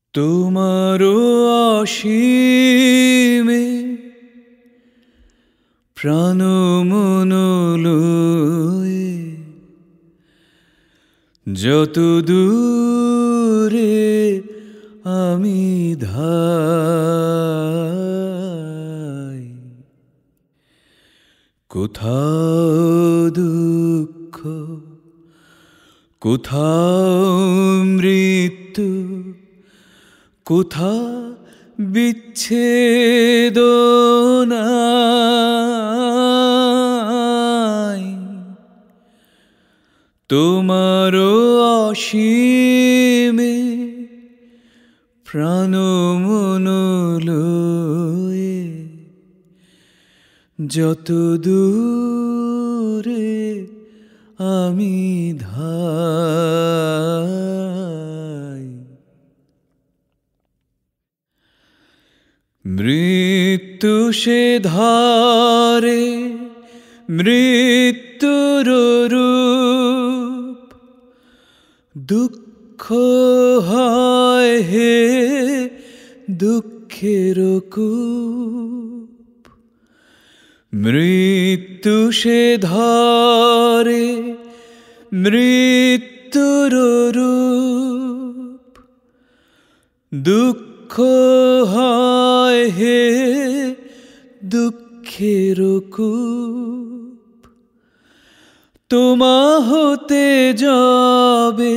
তোমারও অসীমে প্রাণ মন লয়ে যত দূরে আমি ধাই, কোথাও দুঃখ, কোথাও মৃত্যু, কোথা বিচ্ছেদনায়। তোমারও অসীমে প্রাণ মন লয়ে যত দূরে আমি ধাই, মৃত্যু সে ধারে মৃত্যুর রূপ, দুঃখ হয় হে দুঃখের কূপ। মৃত্যু সে ধারে মৃত্যুর রূপ, দুঃখ হয় হে দুঃখের কূপ। তোমা হতে যাবে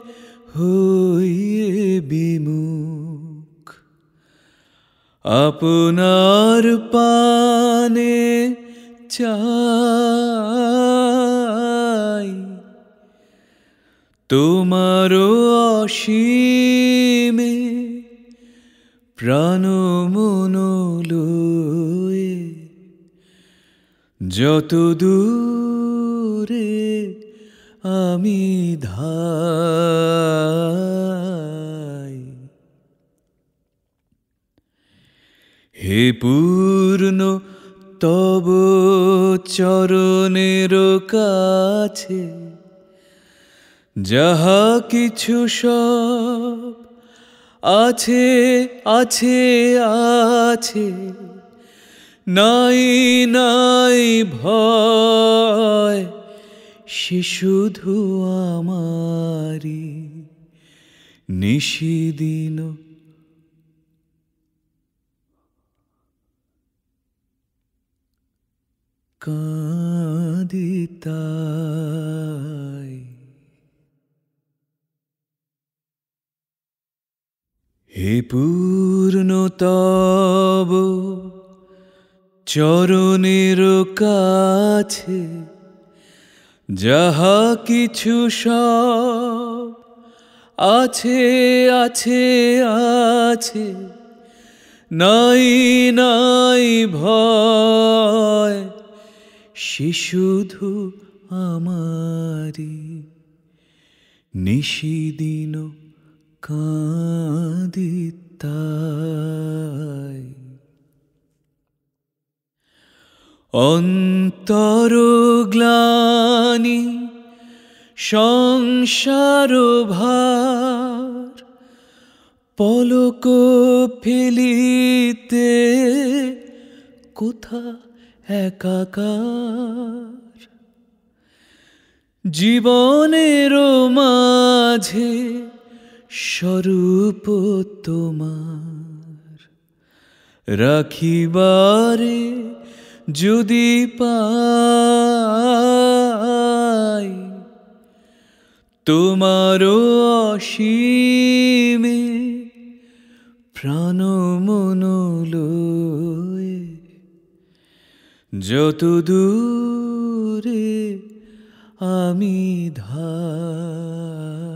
হইয়ে বিমুখ, আপনার পানে চাই। তোমারও অসীমে প্রাণ মন লয়ে যত দূরে আমি ধাই। হে পূর্ণ তব চরণের কাছে যাহা কিছু সব আছে আছে আছে, নাই নাই ভয়, সে শুধু আমারি নিশিদিন কাঁদিতাই। হে পূর্ণ তব চরণের কাছে যাহা কিছু সব আছে আছে আছে, নাই নাই ভয়, সে শুধু আমারি নিশিদিন কাঁদিতাই। অন্তর গ্লানি সংসার ভার, পলক ফেলিতে কোথা একাকার। জীবনের মাঝে স্বরূপ তোমার রাখিবারে যদি পাই, তোমারও অসীমে প্রাণ মন লয়ে যত দূরে আমি ধাই।